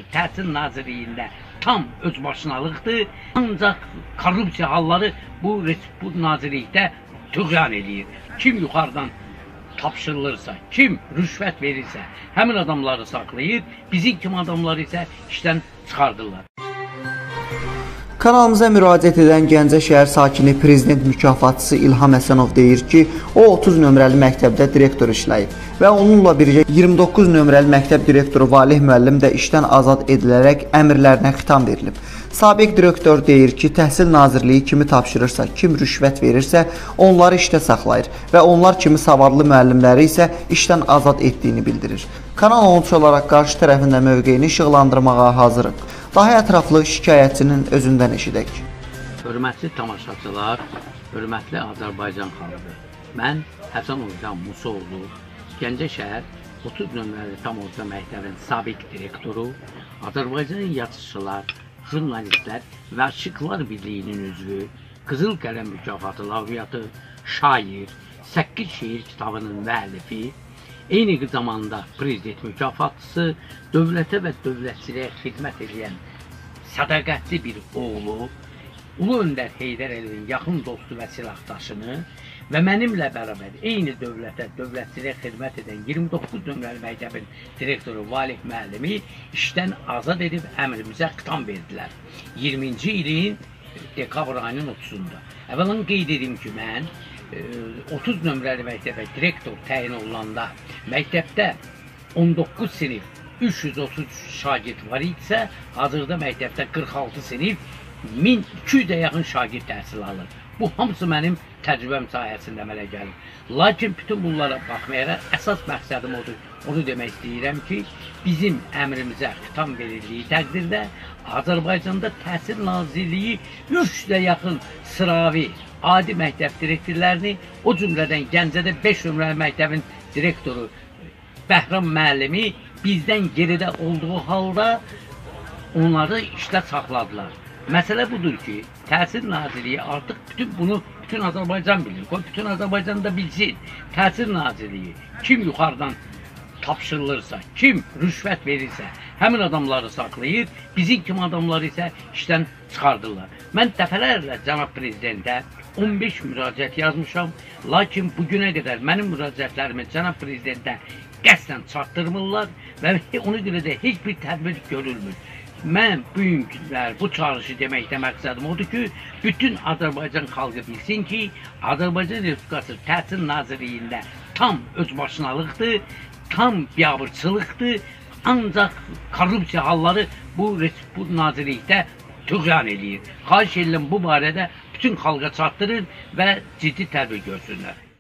Təhsil Nazirliyində tam özbaşınalıqdır. Ancaq korrupsiya halları bu nazirlikdə tüğyan edir. Kim yuxarıdan tapşırılırsa, kim rüşvət verirsə, həmin adamları saxlayır, bizim kimi adamları isə işdən çıxardırlar. Kanalımıza müraciət edən Gəncə şəhər sakini prezident mükafatçısı İlham Həsənov deyir ki, o 30 nömrəli məktəbdə direktor işləyib və onunla birgə 29 nömrəli məktəb direktoru Valih müəllim də işdən azad edilərək əmrlərinə xitam verilib. Sabiq direktor deyir ki, Təhsil Nazirliyi kimi tapşırırsa, kim rüşvət verirsə, onları işdə saxlayır və onlar kimi savadlı müəllimləri isə işdən azad etdiyini bildirir. Kanal 13 olaraq qarşı tərəfində mövqeyini işıqlandırmağa hazırıq. Daha ətraflı şikayətçinin özündən eşidək. Hörmətli tamaşaçılar, hörmətli Azərbaycan xalqı. Mən Həsən Orcan Musoğlu, Gəncə şəhər 30 nömrəli tam orta məktəbin sabiq direktoru, Azərbaycan yazıçılar, jurnalistlər və Aşıqlar Birliyinin üzvü, Qızıl Qələm mükafatı laureatı, şair, 8 şeir kitabının müəllifi, eyni zamanda prezident mükafatçısı, dövlətə və dövlətçiliyə xidmət edən sədaqətli bir oğlu, Ulu Öndər Heydər Əliyevin yaxın dostu və silahdaşını və mənimlə bərabər eyni dövlətə, dövlətçiliyə xidmət edən 29 nömrəli məktəbin direktoru Valih müəllimi işdən azad edib əmrimizə xitam verdilər. 20-ci ilin dekabr ayının 30-da. Əvvələn qeyd edim ki, mən 30 nömrəli məktəbə direktor təyin olunanda məktəbdə 19 sinif 333 şagird var idisə, hazırda məktəbdə 46 sinif 1200-ə yaxın şagird təhsil alır. Bu hamısı mənim təcrübəm sayəsində əmələ gəlir. Lakin bütün bunlara baxmayaraq əsas məqsədim odur. Onu demək istəyirəm ki, bizim əmrimizə xitam verildiyi təqdirdə Azərbaycanda Təhsil Nazirliyi 300-ə yaxın sıravi adi məktəb direktorlərini, o cümlədən Gəncədə 5 nömrəli məktəbin direktoru Bəhram müəllimi bizdən geridə olduğu halda onları işlə saxladılar. Məsələ budur ki, Təhsil Nazirliyi artıq bütün Azərbaycan bilir. Bütün Azərbaycan da bilsin. Təhsil Nazirliyi kim yuxarıdan tapşırılırsa, kim rüşvət verirsə, həmin adamları saxlayır, bizim kimi adamları isə işdən çıxardırlar. Mən dəfələrlə cənab prezidentə 15 müraciət yazmışam, lakin bugünə qədər mənim müraciətlərimi cənab prezidentə qəsdən çatdırmırlar və ona görə də heç bir tədbir görülmür. Mən bugünkülər bu çağrışı deməkdə məqsədim odur ki, bütün Azərbaycan xalqı bilsin ki, Azərbaycan Respublikası Təhsil Nazirliyində tam özbaşınalıqdır, tam biabırçılıqdır, ancaq korrupsiya halları bu nazirlikdə tüğyan edir. Xahiş edirəm bu barədə bütün xalqa çatdırır və ciddi tədbir görsünlər.